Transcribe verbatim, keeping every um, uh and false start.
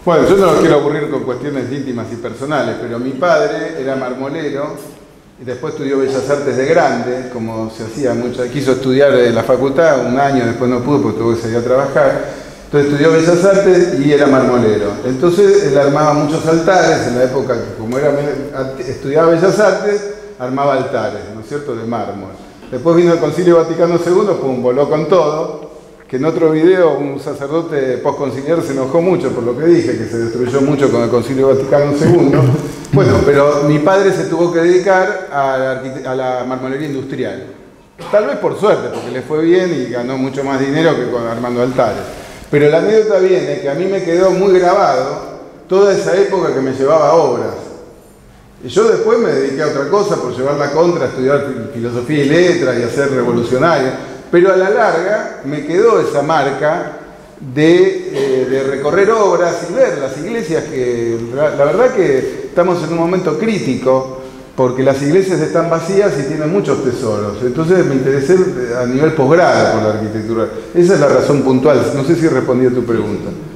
Bueno, yo no lo quiero aburrir con cuestiones íntimas y personales, pero mi padre era marmolero y después estudió Bellas Artes de grande, como se hacía mucho. Quiso estudiar en la facultad un año, después no pudo porque tuvo que salir a trabajar. Entonces estudió Bellas Artes y era marmolero. Entonces él armaba muchos altares en la época que, como era, estudiaba Bellas Artes, armaba altares, ¿no es cierto?, de mármol. Después vino el Concilio Vaticano segundo, pum, voló con todo. Que en otro video un sacerdote postconciliar se enojó mucho por lo que dije, que se destruyó mucho con el Concilio Vaticano segundo. Bueno, pero mi padre se tuvo que dedicar a la, a la marmolería industrial. Tal vez por suerte, porque le fue bien y ganó mucho más dinero que con, armando altares. Pero la anécdota viene que a mí me quedó muy grabado toda esa época que me llevaba a obras. Y yo después me dediqué a otra cosa por llevar la contra, a estudiar filosofía y letras y a ser revolucionario. Pero a la larga me quedó esa marca de, eh, de recorrer obras y ver las iglesias que, la, la verdad que estamos en un momento crítico porque las iglesias están vacías y tienen muchos tesoros. Entonces me interesé a nivel posgrado por la arquitectura. Esa es la razón puntual. No sé si respondí a tu pregunta.